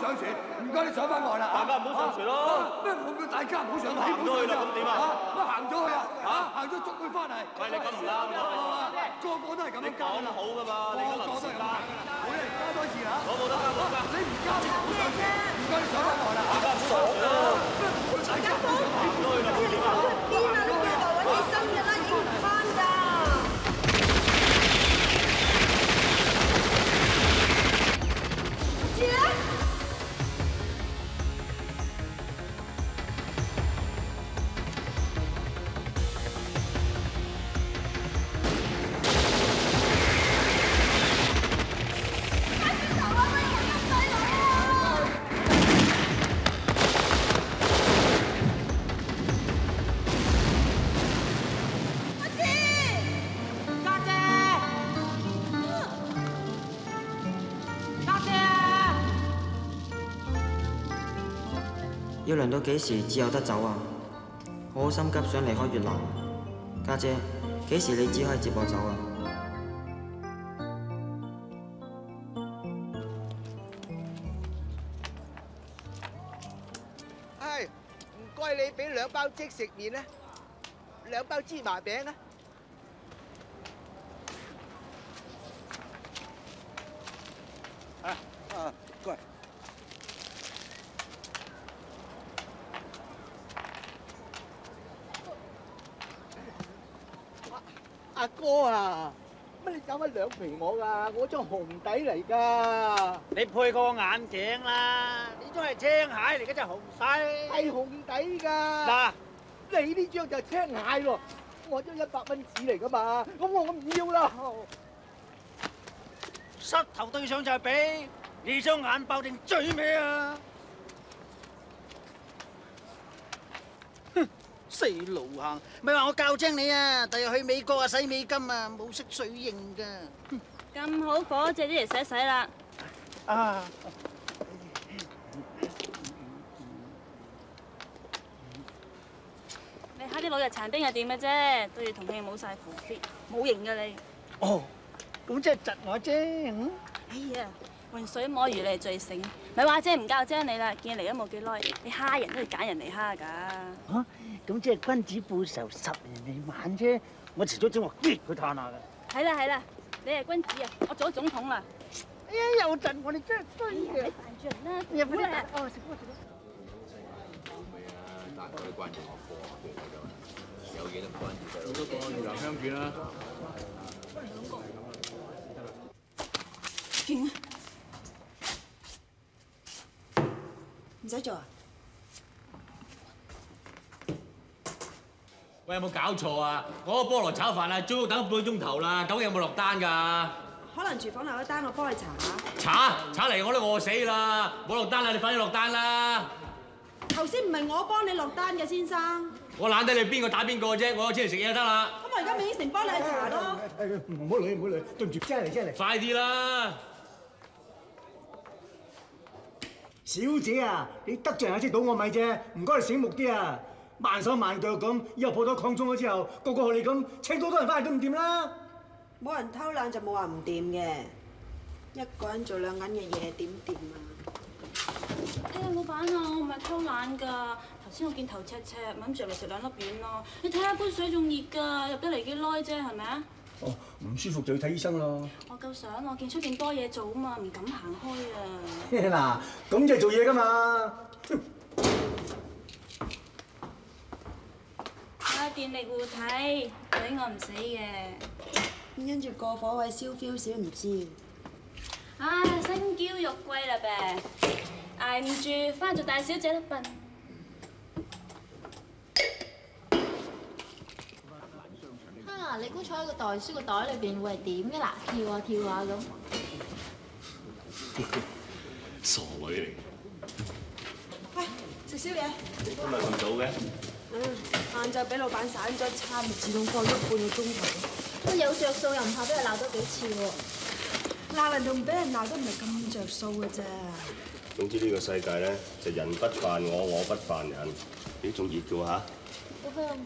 上船，唔該你上翻岸啦！ 大家唔好上船咯！ 咩冇大家唔好上船， 行咗去啦，咁點啊？ 乜行咗去啊？行咗捉佢翻嚟。 喂，你咁唔啱喎！ 個個都係咁樣交。 講得好噶嘛，你嗰臨時加。 好嚟加多次啦！ 我冇得加，冇得加。 你唔加你就唔好上船，唔該你上翻岸啦！ 大家唔好上船咯！ 大家唔好上船。 行咗去啦，咁點啊？ 邊啊？呢度揾起身㗎啦，影唔翻㗎。知啦。 要輪到幾時至有得走啊？我好心急想離開越南，家姐，幾時你只可以接我走啊？ 係，唔該你俾2包即食麵啦，2包芝麻餅啦。唔該。阿哥啊，乜你搞乜兩皮我㗎？我張紅底嚟㗎。 你配個眼鏡啦，呢張係青蟹嚟嘅，真係紅底。 係紅底㗎。 嗱， 你呢張就青蟹喎，我張100蚊紙嚟㗎嘛，咁我唔要啦。 膝頭對上就係比，你雙眼爆定嘴咩啊？死路行，咪話我教精你啊！第日去美國啊，使美金啊，冇識水型噶。 咁好火，借啲嚟洗洗啦。 啊！ 你蝦啲老日殘兵又點嘅啫？對住同慶冇晒符 fit，冇型噶你。 哦，咁即係窒我啫。嗯。 哎呀，渾水摸魚你係最醒，咪話姐唔教精你啦。見你嚟都冇幾耐，你蝦人都要揀人嚟蝦㗎。 嚇！咁即係君子報仇10年未晚啫，我遲早整鑊激佢嘆下㗎。 係啦係啦，你係君子啊，我做咗總統啦。 哎呀，有陣我哋真係衰嘅。 你煩住人啦， 入去啦。哦，食啦。 大概都關住我課，有嘢都唔關住細佬。嗰個越南香卷啦。 勁啊！唔使做啊！ 喂，有冇搞錯啊？我個菠蘿炒飯啊，最好等半個鐘頭啦，究竟有冇落單㗎？ 可能廚房留咗單，我幫你查下。查嚟我都餓死啦！冇落單啦，你快啲落單啦！ 頭先唔係我幫你落單嘅，先生。 我懶得你邊個打邊個啫，我有錢嚟食嘢就得啦。 咁我而家咪應承幫你去查咯。 唔好理，唔好理，對唔住，真係嚟。 快啲啦！ 小姐啊，你得罪人隻倒我米啫，唔該你醒目啲啊！慢手慢腳咁，以後鋪頭擴充咗之後，個個學你咁，請多人翻嚟都唔掂啦！ 冇人偷懶就冇話唔掂嘅，一個人做2銀嘅嘢點掂啊？ 哎呀，老闆啊，我唔係偷懶㗎。頭先我見頭赤赤，諗住嚟食2粒丸咯。你睇下杯水仲熱㗎，入得嚟幾耐啫，係咪啊？ 哦，唔舒服就要睇醫生咯。 我夠想，我見出邊多嘢做啊嘛，唔敢行開嗱， 啊。 咁就係做嘢㗎嘛。 電力護體，懟我唔死嘅。 因住過火位燒 feel 少唔知。 唉，身嬌肉貴啦唄，捱唔住，翻做大小姐啦笨。 你估坐喺個袋書個袋裏邊會係點嘅啦？跳下跳下咁。 傻女嚟。 喂，食宵夜。 今日咁早嘅？ 晏晝俾老闆散咗餐，咪自動放咗半個鐘頭。 喂，有着數又唔怕俾人鬧多幾次喎。 鬧人同俾人鬧都唔係咁着數嘅啫。 總之呢個世界咧，就人不犯我，我不犯人。咦，仲熱嘅喎嚇！ 好香。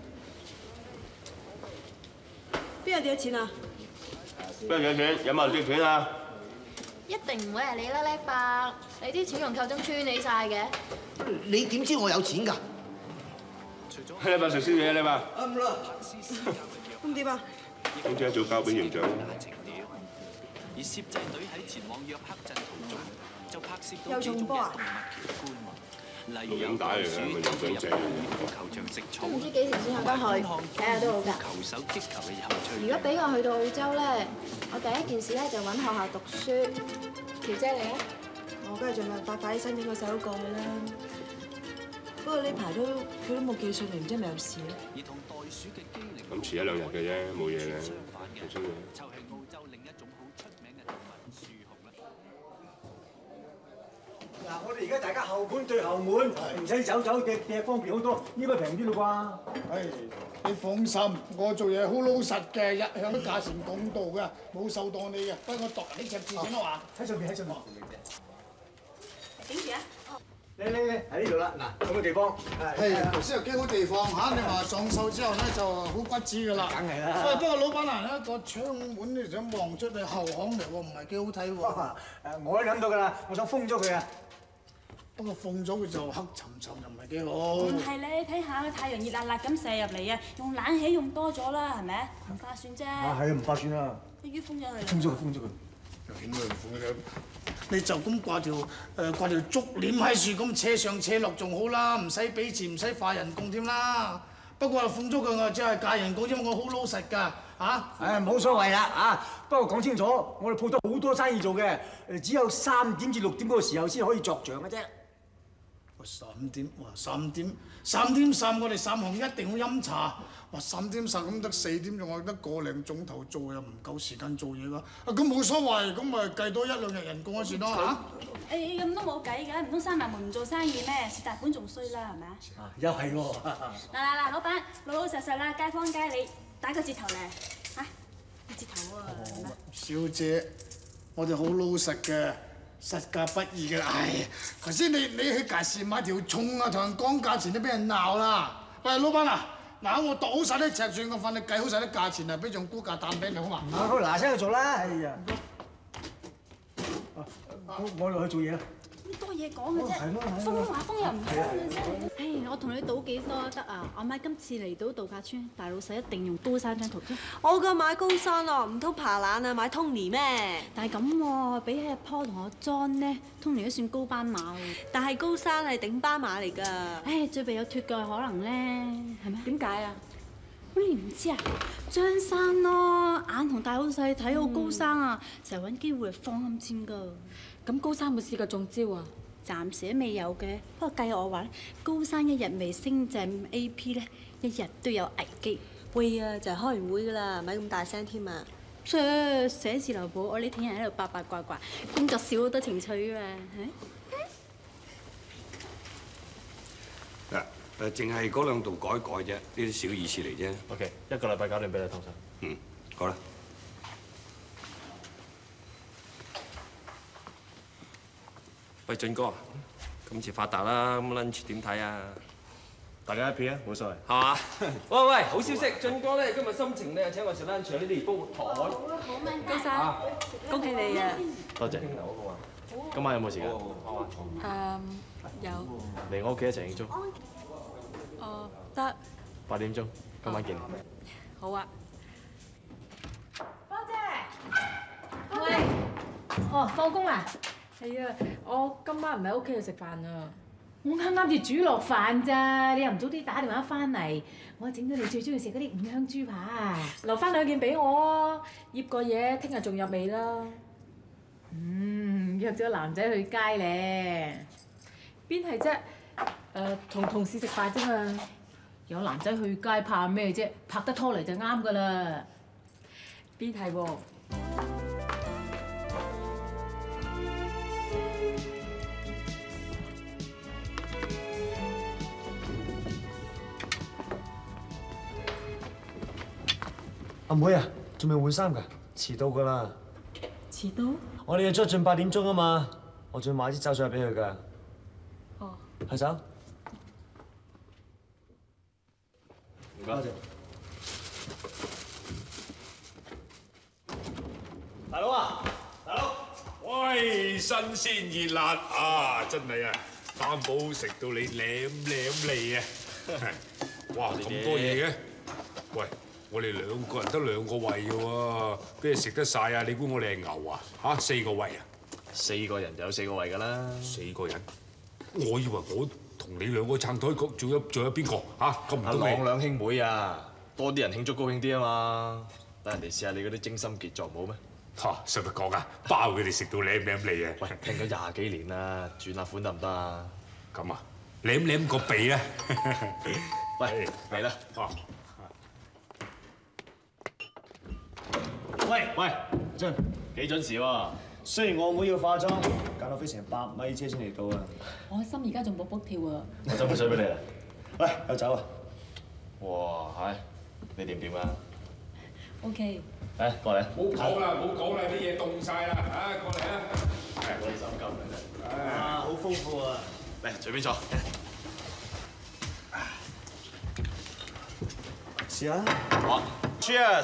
邊有幾多錢啊？ 邊有幾多錢？有冇人借錢啊？ 一定唔會係你啦，叻伯，你啲錢用扣鐘穿起晒嘅。 你點知我有錢㗎？ 你咪食宵夜你嘛？ 唔啦。咁點啊？ 咁即係做交俾營長。 而攝製隊喺前往約克鎮途中，就拍攝到又重播啊！ 例如有袋鼠入球場食草， 都唔知幾時先有得去，睇下都好㗎。 球手擊球嘅有趣。 如果俾我去到澳洲咧，我第一件事咧就揾學校讀書。喬姐你咧？ 我梗係盡辦法快啲申請個細佬過去啦。不過呢排佢都冇寄信嚟，唔知係咪有事咧？ 而同袋鼠嘅機靈， 咁遲一兩日嘅啫，冇嘢嘅，冇錯嘅。 就係澳洲另一種好出名嘅動物樹熊啦。 嗱，我哋而家大家後盤對後門，唔使走嘅方便好多，應該平啲啦啩？ 係，你放心，我做嘢好老實嘅，一向都價錢公道嘅，冇受當你嘅。不過我度呢隻字先啦話。喺上邊，喺上邊。 點住啊？ 你喺呢度啦，嗱咁嘅地方。 係，頭先有幾好地方嚇，你話上手之後咧就好骨子㗎啦。 梗係啦。 喂，不過老闆娘咧個窗門你想望出去後巷嚟喎，唔係幾好睇喎。 我都諗到㗎啦，我想封咗佢啊。 不過封咗佢就黑沉沉，又唔係幾好。 唔係你睇下個太陽熱辣辣咁射入嚟啊，用冷氣用多咗啦，係咪？唔划算啫。 啊，係啊，唔划算啊。 一於封咗佢。 封咗佢。 點會封嘅？你就咁掛條竹簾喺樹咁扯上扯落仲好啦，唔使俾錢，唔使發人工添啦。不過封咗佢我只係價人工，因為我好老實㗎嚇。 冇所謂啦嚇，不過講清楚，我哋鋪頭好多生意做嘅，只有3點至6點嗰個時候先可以作場嘅啫。 3點，哇3點3，我哋3行一定要飲茶。哇3點咁得4點，仲有得個零鐘頭做，又唔夠時間做嘢㗎。啊咁冇所謂，咁咪計多1、2日人工嗰算咯嚇。 咁都冇計㗎，唔通閂埋門唔做生意咩？蝕大本仲衰啦，係咪啊？ 又係喎。 嗱，老闆老老實實啦，街坊街里打個折頭咧嚇，折頭喎。 小姐，我哋好老實嘅。實價不二嘅，唉！頭先你去街市買條葱啊，同人講價錢都俾人鬧啦。喂，老闆啊，嗱我度好晒啲尺寸，我份你計好晒啲價錢啊，俾張估價單俾你好嘛？ 好嗱聲去做啦，哎呀！我落去做嘢啦。 咁多嘢講嘅啫，封話封又唔封嘅啫。 唉，我同你賭幾多得啊？我買今次嚟到度假村，大老細一定用高山張圖啫。 我㗎買高山啊，唔通爬懶啊買 Tony 咩？ 但係咁喎，比起阿 Paul 同我 John 呢 ，Tony 都算高班馬喎。 但係高山係頂班馬嚟㗎。 唉，最弊有脫腳可能咧，係咪？ 點解啊？ 乜你唔知啊？張生咯，眼同大老細睇好高山啊，成日揾機會嚟放暗箭㗎。 咁高山冇試過中招啊？ 暫時都未有嘅，不過計我話咧，高山一日未升正 AP 咧，一日都有危機。 會啊，就係開完會㗎啦，咪咁大聲添啊！ 寫字樓部我呢啲人喺度八八卦卦，工作少好多情趣㗎嘛， 嗱淨係嗰2度改啫，呢啲小意思嚟啫。 OK， 1個禮拜搞掂俾你，湯生。 嗯，好啦。 喂，俊哥，今次發達啦，咁 lunch 點睇啊？大家一片啊，冇所謂。係嘛？喂，好消息，俊哥咧今日心情咧請我食 lunch，呢啲煲台。 好咩？ 高山，恭喜你啊！ 多謝。今晚有冇時間？ 有。 嚟我屋企一齊慶祝。 得。 8點鐘，今晚見。 好啊。 芳姐。喂。哦，放工啦。係啊，我今晚唔喺屋企度食飯啊！我啱啱至煮落飯咋，你又唔早啲打電話翻嚟，我整咗你最中意食嗰啲5香豬扒，留翻2件俾我，醃個嘢，聽日仲入味啦。約咗男仔去街咧，邊係啫？同同事食飯啫嘛。有男仔去街怕咩啫？拍得拖嚟就啱噶啦。邊係喎？ 阿妹啊，仲未換衫㗎？遲到㗎啦！ 遲到？ 我哋約咗進8點鐘啊嘛，我仲買支酒上去俾佢㗎。 哦。 係手。 唔該。 大佬啊！大佬， 喂， 新鮮熱辣啊！真係啊，擔保食到你舐脷啊！哇，咁多嘢嘅，喂！我哋2個人得2個胃嘅喎，邊度食得晒啊？你估我哋係牛啊？嚇，4個胃啊 ？4個人就有4個胃㗎啦。 4個人？我以為我同你2個撐台，仲有邊個嚇？咁唔通阿朗兩兄妹啊，多啲人慶祝高興啲啊嘛！等人哋試下你嗰啲精心傑作冇咩？ 嚇，使乜講啊？包佢哋食到舐脷啊！ 喂，聽咗20幾年啦，轉下款得唔得啊？ 咁啊，舐個鼻啊！ 喂，嚟啦！ 喂，真幾準時喎？ 雖然我妹要化妝，搞到飛成100米車先嚟到啊！ 我心而家仲卜卜跳啊！ 我斟杯水俾你啦。 喂，有酒啊！ 哇，係，你掂啊 ？OK。 誒，過嚟。 唔好講啦，啲嘢凍晒啦，啊，過嚟啊！ 我哋手夠嘅啫。 啊，好豐富啊！ 嚟，隨便坐。 試下。 好 ，Cheers！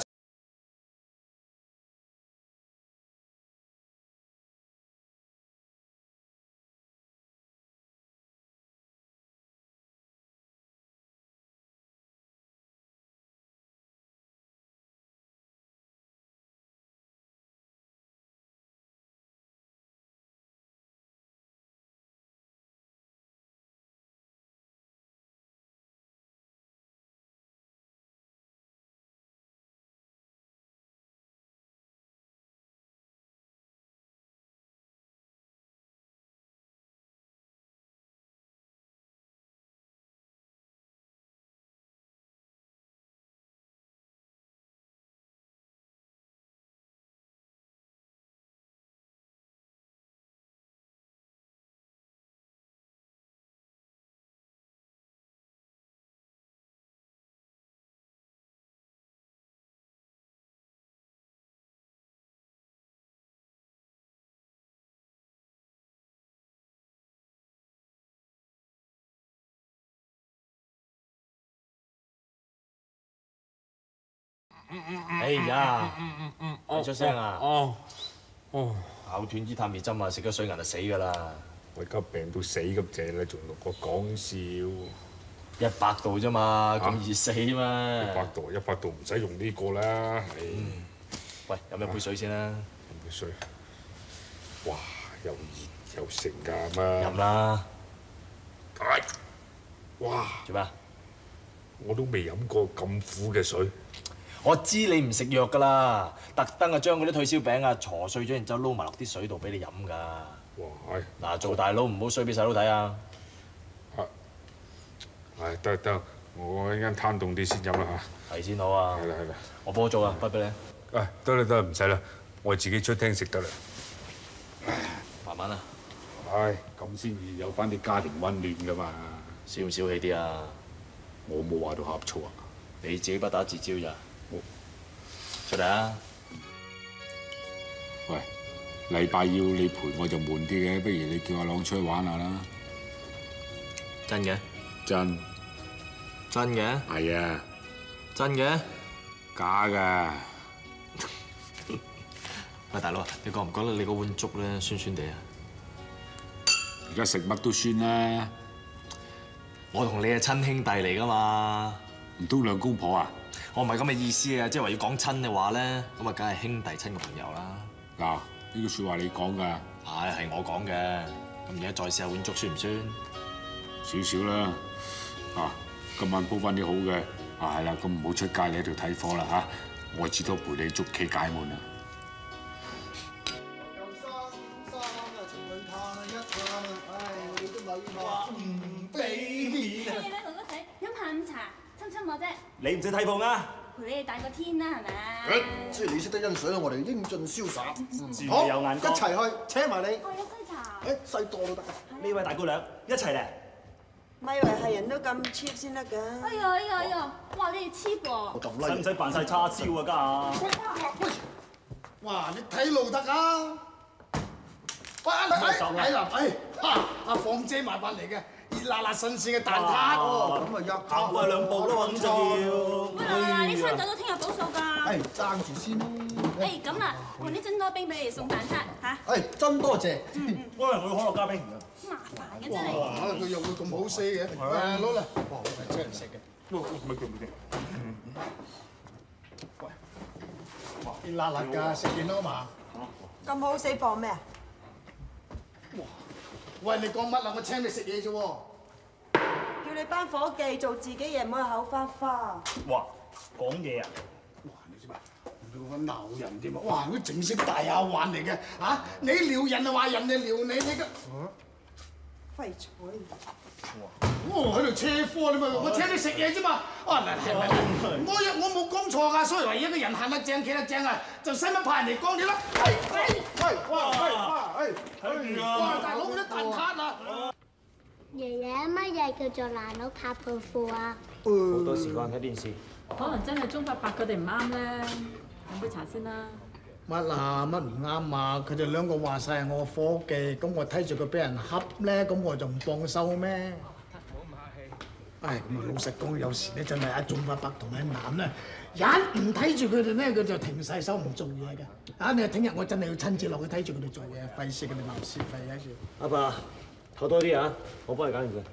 哎呀，你出聲啊！咬斷支探熱針啊！食咗水銀就死㗎啦！ 我而家病到死咁滯啦，仲同我講笑 ？100度啫嘛，咁易死咩 ？100度唔使用呢個啦。 喂，飲一杯水先啦。 飲杯水。哇，又熱又盛㗎嘛！ 飲啦。 哇！ 做咩？ 我都未飲過咁苦嘅水。 我知你唔食藥㗎啦，特登啊將嗰啲退燒餅啊挫碎咗，然之後撈埋落啲水度俾你飲㗎。 哇！ 嗱，做大佬唔好衰俾細佬睇啊！ 得，我一陣攤凍啲先飲啦嚇。 係先好啊！ 係啦， 我幫咗啊，筆俾你。 得，唔使啦，我自己出廳食得啦。 慢慢啊。 咁先至有翻啲家庭溫暖㗎嘛。 小唔小氣啲啊？ 我冇話到呷醋啊。 你自己不打自招咋？出嚟啊！ 喂，禮拜要你陪我就悶啲嘅，不如你叫阿朗出去玩下啦。 真嘅？ 真嘅？係啊。 真嘅？ 假㗎。 喂，大佬，你覺唔覺得你嗰碗粥咧酸酸地啊？ 而家食乜都酸啦。 我同你係親兄弟嚟㗎嘛。 唔通兩公婆啊？ 我唔係咁嘅意思啊，即係話要講親嘅話咧，咁啊梗係兄弟親嘅朋友啦。 嗱，呢句説話你講㗎。 係我講嘅。咁而家再試下碗粥酸唔酸？ 少少啦。今晚煲翻啲好嘅。係啦，咁唔好出街，你喺度睇貨啦嚇。我至多陪你捉棋解悶啦。 親我啫， 你唔使睇鋪啊！ 陪你哋大個天啦，係咪？ 即係你識得欣賞我哋英俊瀟灑， 好有眼光， 一齊去請埋你。 我有西茶。 西多都得。 呢位大姑娘，一齊嚟。 咪以為係人都咁 cheap 先得㗎。 哎呀！哇！你哋 cheap 喎。 使唔使扮晒叉燒啊？家下。 哇！你睇路得啊！喂，阿鳳姐麻煩嚟嘅。熱辣辣新鮮嘅蛋撻喎，咁咪入行快2步咯喎，咁就要。 喂，你餐酒到聽日補數㗎。 係爭住先啦。 誒咁啦，換啲真多冰俾你送蛋撻嚇。 係真多謝。 我係去可樂加冰。 麻煩嘅真係。 哇！佢又會咁好 say 嘅。係啊，攞嚟。哇！好係真人食嘅。 咪叫。 喂，哇！啲辣辣㗎，食完啦嘛。 咁好死磅咩啊？ 喂，你講乜啊？我請你食嘢啫喎。 叫你班伙計做自己嘢，唔好口花花。 哇！講嘢啊！ 哇！你知嘛？你講鬧人添啊！哇！佢正式大下玩嚟嘅嚇！你撩人啊，話人哋撩你，你個廢材！ 我喺度車科你咪，我請你食嘢啫嘛。啊嗱，係咪？我冇講錯㗎，所以話一個人行得正企得正啊，就使乜怕人哋講你啦？哇！大佬嗰啲蛋撻啊！ 爺爺，乜嘢叫做爛佬拍潑婦啊？ 好多時間睇電視。 可能真係中發白佢哋唔啱咧，飲杯茶先啦。 乜啊？乜唔啱啊？佢哋兩個話晒係我伙計，咁我睇住佢俾人恰咧，咁我就唔幫手咩？唔好咁客氣。唉，咁啊老實講，有時咧真係阿中發白同阿南咧，一唔睇住佢哋咧，佢就停晒手唔做嘢嘅。啊！你聽日我真係要親自落去睇住佢哋做嘢，費事佢哋鬧是非喺住。 阿爸，唞多啲啊！我幫你搞掂佢。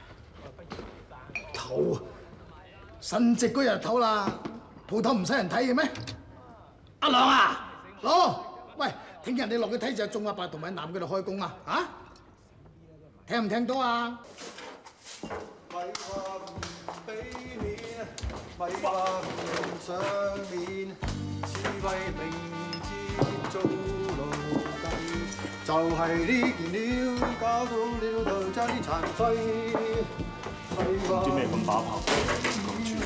唞啊！神夕嗰日唞啦，鋪頭唔使人睇嘅咩？阿良啊！佬，喂，聽日你落去睇就鐘阿伯同埋男嗰度開工啊！嚇，聽唔聽到啊？ 咪話唔俾面，咪話唔上面，只為明天做奴隸，就係呢件料搞到了頭差啲殘廢。 唔知咩咁把炮，咁住。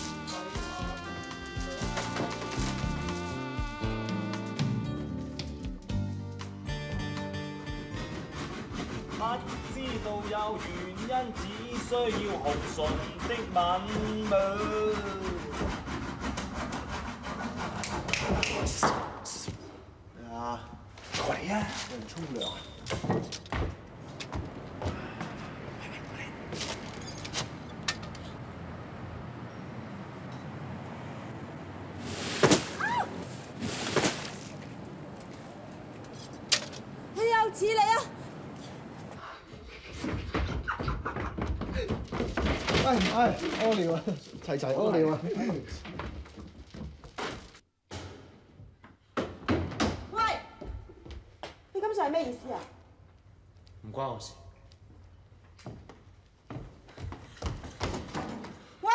不知道有原因，只需要紅唇的吻吻。 咩啊？過嚟啊！有人沖涼啊！ 你又似你啊！ 屙尿啊！齊屙尿啊！ 喂，你今次係咩意思啊？ 唔關我事。 喂！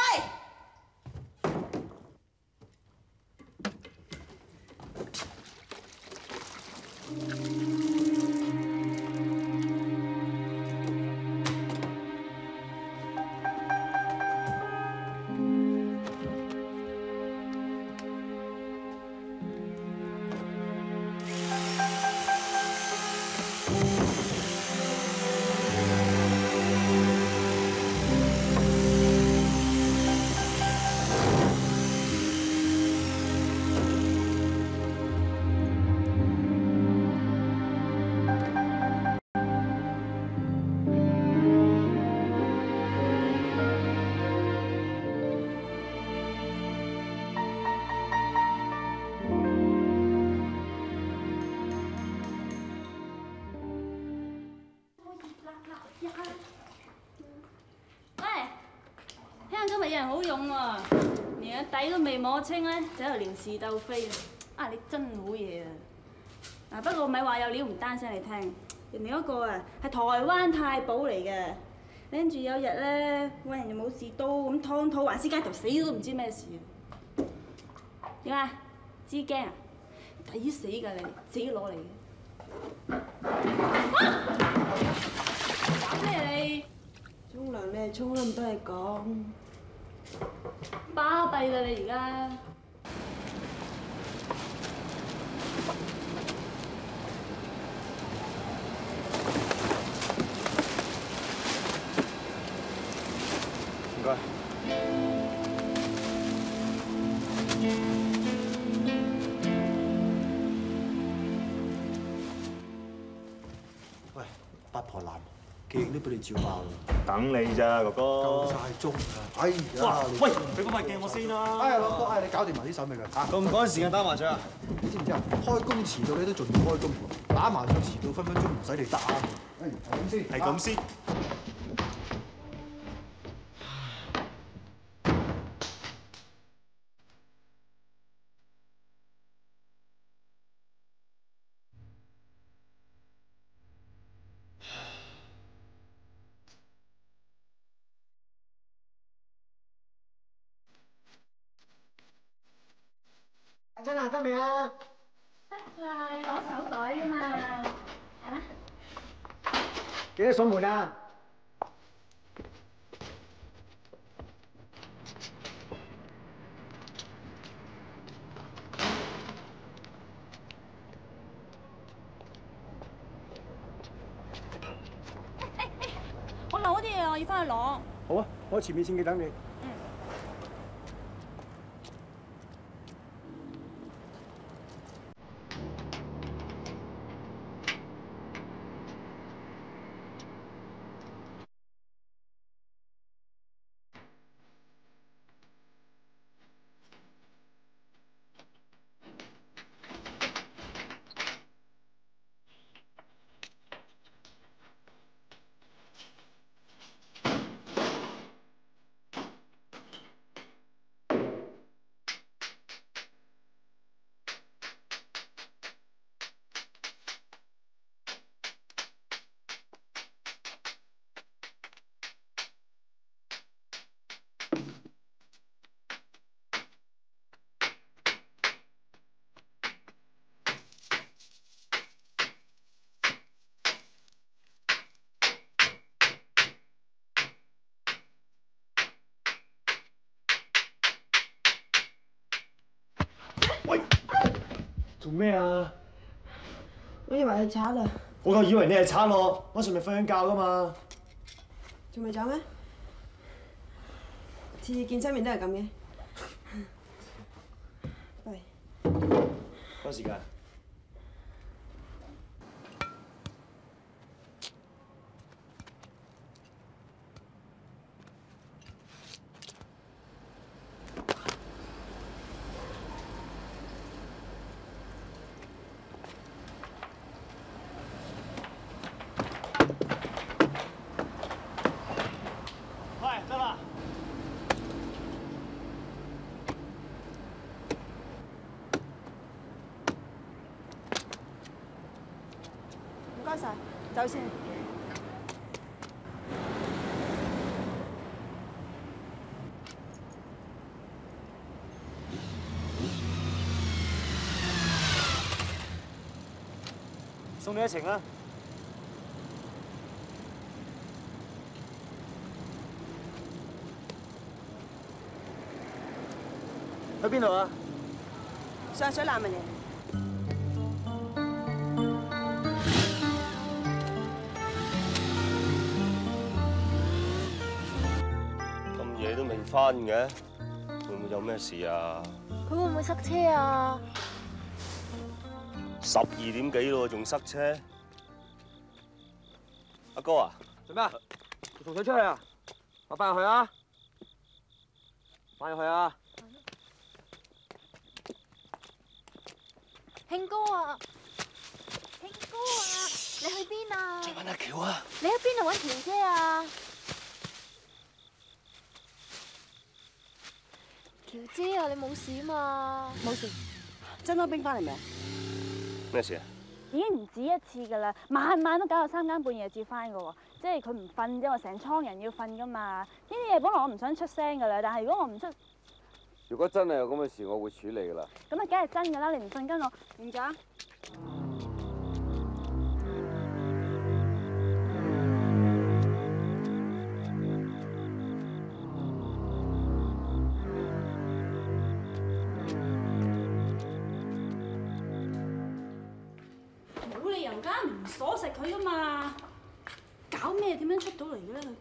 今日有人好勇喎，連個底都未摸清咧，就喺度撩事鬥非啊！你真好嘢啊！嗱，不過咪話有料唔單聲你聽，人哋嗰個啊係台灣太保嚟嘅，跟住有日咧，揾人又冇士刀咁劏肚，環絲街頭死都唔知咩事啊！點啊？知驚啊？抵死㗎你，自己攞嚟嘅。搞咩你？ 沖涼你係沖啦，唔多係講。 巴閉啦你而家！ 唔該。 喂，八婆男，記憶都俾你照爆啦！ 等你咋，哥哥。 夠晒鐘啦！哎呀！ 喂，俾嗰塊鏡我先啦。 哎呀，朗哥，哎，你搞掂埋啲手尾佢嚇。 咁唔趕時間打麻雀啊？ 你知唔知啊？開工遲到你都仲要開工，打麻雀遲到分分鐘唔使你打。哎，係咁先。 係咁先。 阿珍啊，得未啊？ 得啦，攞手袋啊嘛。嚇？ 幾多鎖門啊？ 我留嗰啲嘢我要翻去攞。 好啊，我喺前面線記等你。 喂，做咩啊？ 我以為係賊啊！ 我夠以為你係賊咯，我上面瞓緊覺噶嘛。 仲未走咩？次次見親面都係咁嘅。喂， 多時間。 唔該晒，走先。 送你一程啊！去邊度啊？ 上水南文營。 夜都未翻嘅，會唔會有咩事啊？ 佢會唔會塞車啊 12點幾咯，仲塞車？阿哥啊， 做咩啊？同佢出去啊？快翻入去啊！翻入去啊！ 慶哥啊，慶哥啊，你去邊啊？ 再揾阿喬啊！ 你喺邊度揾喬姐啊？喬姐啊，你冇事啊嘛？ 冇事。曾多兵翻嚟未？ 咩事啊？ 已經唔止一次㗎啦，晚晚都搞到3更半夜至翻㗎喎。即係佢唔瞓啫，我成倉人要瞓㗎嘛。呢啲嘢本來我唔想出聲㗎啦，但係如果我唔出， 如果真係有咁嘅事，我會處理㗎啦。 咁啊，梗係真㗎啦！你唔瞓跟我，唔㗎。冇理由㗎，唔鎖實佢㗎嘛。搞咩？點樣出到嚟嘅咧？佢？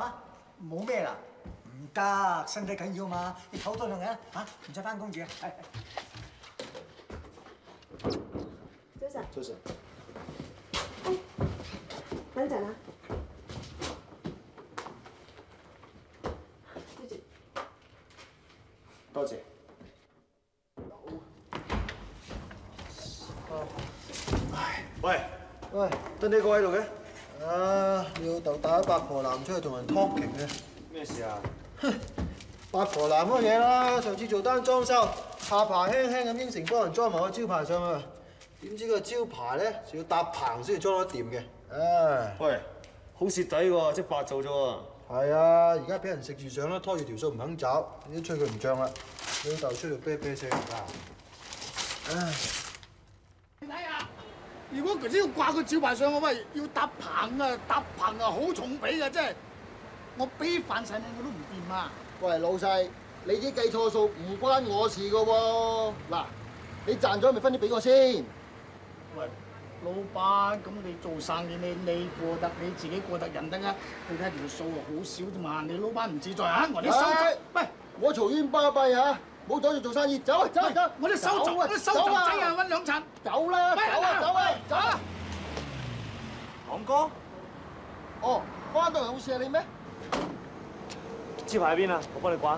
話？冇咩啦？唔得，身體緊要嘛，你唞多2日嚇，唔使翻工住啊。係。 早晨。 早晨。 等陣啊。 多謝。喂，得你一個喺度嘅？你老豆帶咗八婆男出去同人 talking 嘅。 咩事啊？ 八婆男嗰個嘢啦，上次做單裝修，下巴輕輕咁應承幫人裝埋個招牌上去，點知個招牌咧仲要搭棚先至裝得掂嘅。唉， 喂，好蝕底喎，即係白做咗喎。 係啊，而家俾人食住上啦，拖住條數唔肯找，你都催佢唔漲啦。你老豆吹到啤啤聲而家。唉。 你睇下，如果佢只要掛個招牌上，喂，要搭棚啊，搭棚啊，好重比㗎，真係。我俾飯晒你，我都唔掂啊！ 喂，老細，你啲計錯數唔關我事噶喎。嗱，你賺咗咪分啲俾我先。 喂，老闆，咁你做生意你過得你自己過得人得啊？你睇條數啊，好少啫嘛，你老闆唔自在啊！我啲手續，喂， 我嘈冤巴閉嚇，冇阻住做生意，走啊走啊走！ 我啲手續，我啲手續仔啊，揾2層。 走啦，走啊走啊走啊！ 朗哥， 哦，翻到嚟好事係你咩？ 招牌喺邊啊？我幫你掛。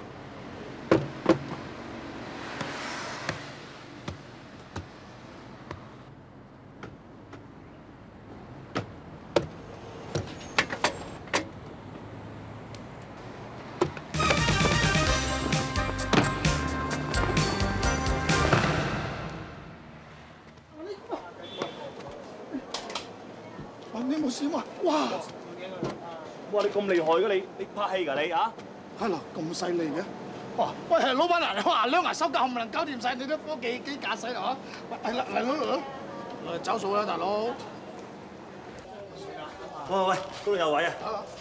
你冇事嘛？哇！ 哇！你咁厲害嘅你拍戲㗎你啊？ 係啦，咁犀利嘅。哇！喂，係老闆啊！哇，兩牙收夾冚唪唥搞掂晒你啲科技機駕駛啦嚇！係啦，嚟咯，找數啦，大佬。 喂，嗰度有位啊！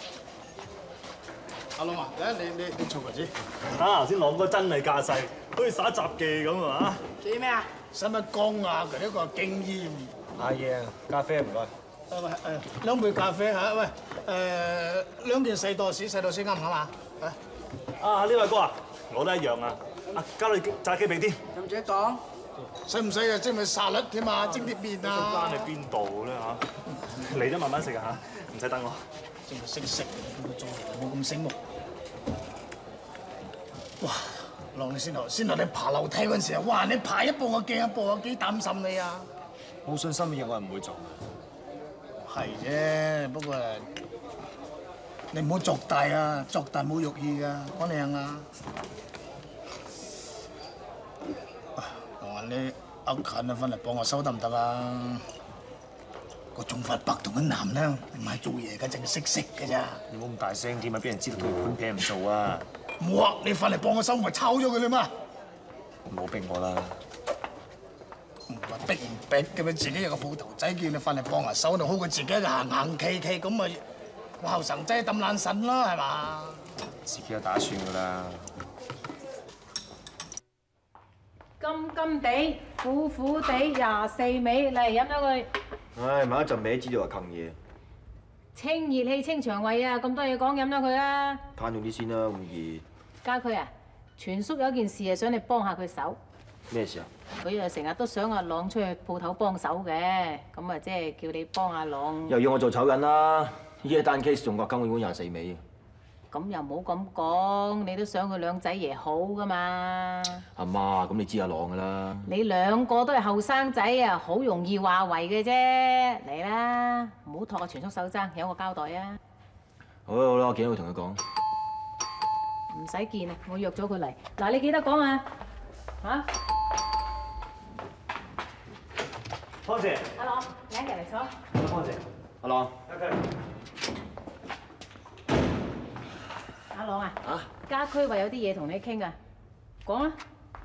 阿朗啊，你坐埋先。 頭先朗哥真係架勢，好似耍雜技咁啊！ 記咩啊？使乜講啊？佢呢個經驗。 阿爺，咖啡唔該。 喂2杯咖啡嚇，喂2件細多士啱唔啱啊？ 啊呢位哥啊，我都一樣啊！交你炸雞髀添。 咁姐講，使唔使啊？蒸咪沙律添啊，蒸啲麵啊。 間喺邊度咧嚇？嚟咗慢慢食啊嚇，唔使等我。 真係識食，冇咁醒目。哇！朗你先頭你爬樓梯嗰陣時啊，哇！你爬一步我驚一步啊，幾擔心你啊！ 冇信心嘅嘢我係唔會做。 係啫，不過你唔好作大啊，作大冇肉意噶，講靚啊！我你屋近啊，翻嚟幫我收得唔得啊？個中發白同嘅男咧，唔係做嘢嘅，淨係識食嘅咋。 你唔好咁大聲添啊，俾人知道佢盤平唔做啊！ 冇啊，你翻嚟幫我收，咪抄咗佢啦嘛！ 唔好逼我啦。 逼唔逼嘅咩？自己有個鋪頭仔叫你翻嚟幫下手，就好過自己行企咁咪我後生仔抌爛腎啦，係嘛？ 自己有打算㗎啦。 金金地，苦苦地，24味，嚟飲咗佢。 唉，聞一陣味知道係近嘢。 清熱氣、清腸胃啊！咁多嘢講，飲咗佢啦。 攤咗啲先啦，咁熱。 家駒啊，全叔有件事係想你幫下佢手。 咩事啊？ 佢啊成日都想阿朗出去鋪頭幫手嘅，咁啊即係叫你幫阿朗。 又要我做醜人啦！呢一單 case 仲話金會館24尾。 咁又冇咁講，你都想佢兩仔爺好噶嘛？ 阿媽，咁你知阿朗噶啦。 你兩個都係後生仔啊，好容易話為嘅啫。嚟啦，唔好托阿全叔手踭，有個交代啊！ 好啦好啦，我幾多會同佢講。 唔使見啊，我約咗佢嚟。嗱，你記得講啊，嚇！ 方姐。 阿朗，請入嚟坐。 方姐。 阿朗。 阿朗啊，家駒話有啲嘢同你傾啊，講啊。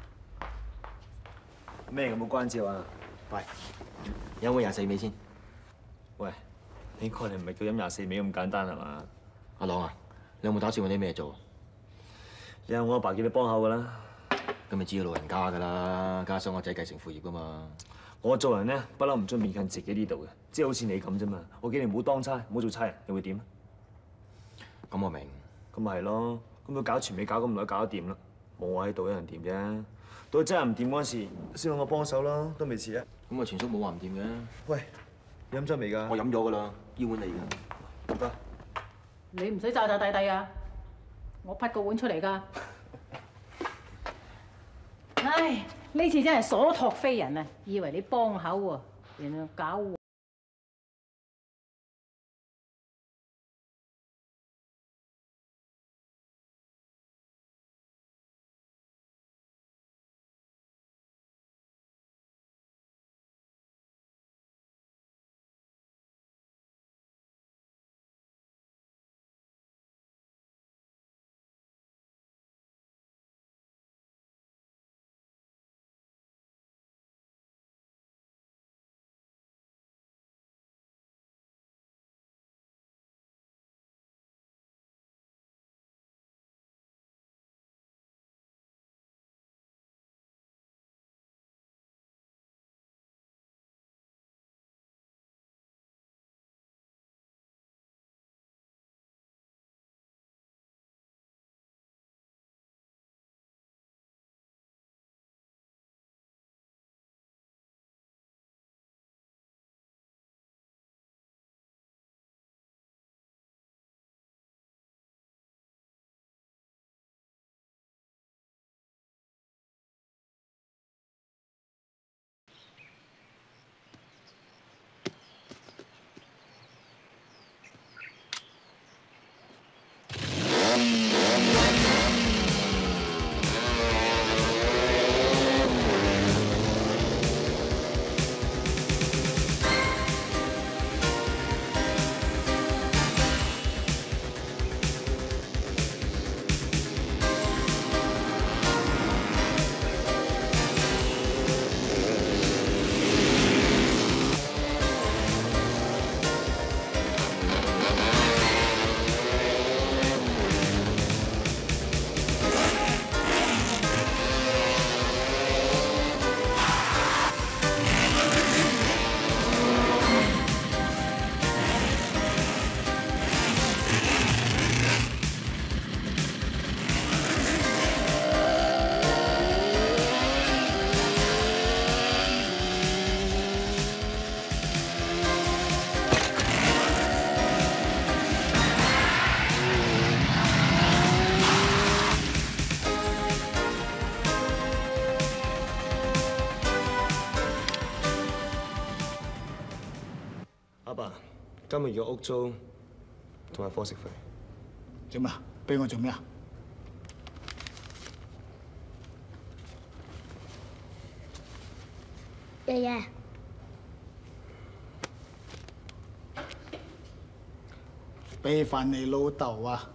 咩咁冇關照啊？ 喂，有冇24尾先？ 喂，呢個你唔係叫飲24尾咁簡單係嘛？ 阿朗啊，你有冇打算揾啲咩做？ 有我阿爸叫你幫口㗎啦。 咁你知道老人家㗎啦，家想我仔繼承父業㗎嘛。 我做人咧不嬲唔中意勉強自己呢度嘅，即係好似你咁啫嘛。我叫你唔好當差，唔好做差人，你會點啊？ 咁我明。 咁咪係咯，咁佢搞全美搞咁耐，搞得掂啦。冇我喺度一樣掂啫。到真係唔掂嗰陣時，先揾我幫手咯，都未遲啊。 咁啊，全叔冇話唔掂嘅。 喂，你飲咗未㗎？ 我飲咗㗎啦，要碗嚟㗎。唔該。 你唔使詐詐諦諦啊！我滗個碗出嚟㗎。唉，呢次真係所託非人啊！以為你幫口喎，原來搞禍。 阿爸，今個月嘅屋租同埋伙食費。 做咩？俾我做咩啊？ 爺爺， 俾飯你老豆啊！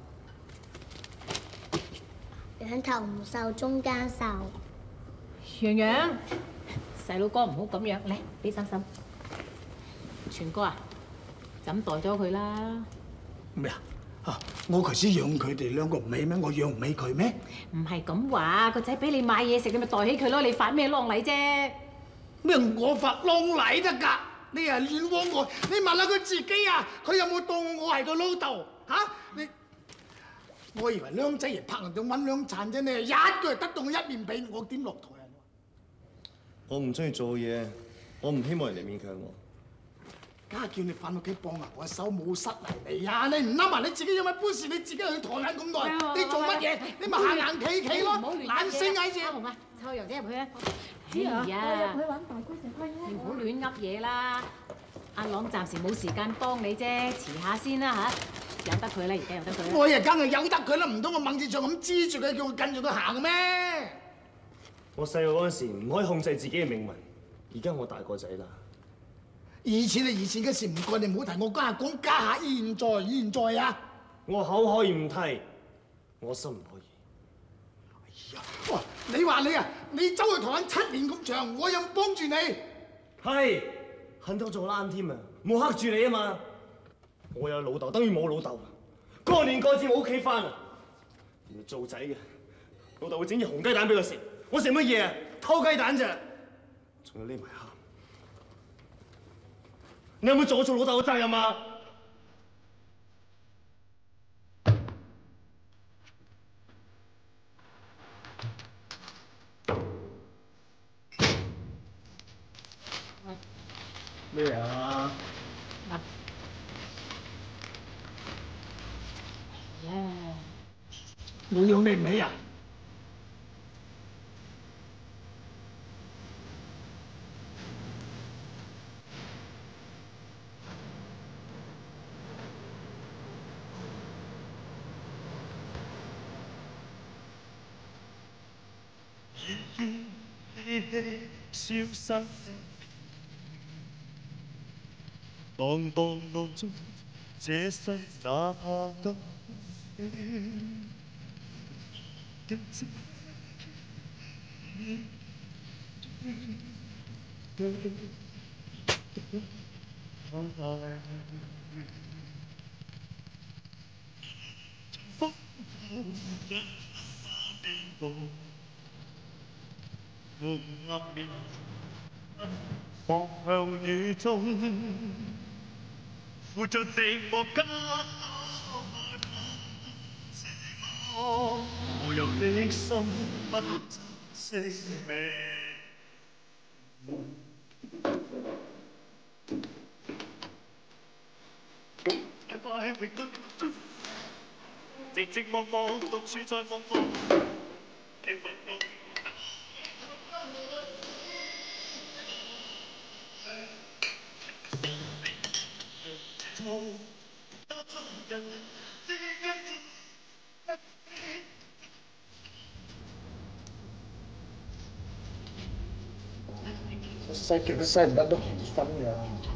兩頭唔受，中間受。 洋洋，細佬哥唔好咁樣，嚟俾嬸嬸。全哥啊，就咁代咗佢啦。 咩啊？啊！我頭先養佢哋兩個唔起咩？我養唔起佢咩？ 唔係咁話，個仔俾你買嘢食，你咪代起佢咯。你發咩啷禮啫？ 咩我發啷禮得㗎？你係亂枉我！你問下佢自己啊，佢有冇當我係個老豆嚇？你我以為僆仔爺拍人仲揾兩餐啫，你一句得到我一面俾，我點落台啊？ 我唔中意做嘢，我唔希望人哋勉強我。 梗係叫你翻屋企幫下我手，冇失禮你啊！你唔諗啊？你自己有乜本事？你自己去抬眼咁耐，你做乜嘢？你咪行行企企咯，懶聲嗌字。 阿紅啊，湊楊姐入去啊！ 知啊， 我入去揾大哥食開你唔好亂噏嘢啦。阿朗暫時冇時間幫你啫，遲下先啦嚇。由得佢啦，而家由得佢啦。 我又梗係由得佢啦，唔通我掹住杖咁支住佢，叫佢跟住佢行咩？ 我細個嗰陣時唔可以控制自己嘅命運，而家我大個仔啦。 以前係以前嘅事，唔該你唔好提。我家下講家下現在啊！ 我口可以唔提，我心唔可以。 哎呀，哇！你話你啊，你走去台灣7年咁長，我有幫住你。 係，恨到做爛添啊！冇黑住你啊嘛！我有老豆，等於冇老豆。過年過節冇屋企翻啊！原來做仔嘅，老豆會整隻紅雞蛋俾我食，我食乜嘢啊？偷雞蛋咋？仲有匿埋喊。你有冇做我做老豆嘅責任啊？ 我要你唔起啊！ 消失，蕩蕩路中，這世哪怕多望向雨中，附着寂寞家。無由的心不珍惜命。快永遠寂寂寞寞，獨處在夢夢。 細極都細唔得都瞓㗎。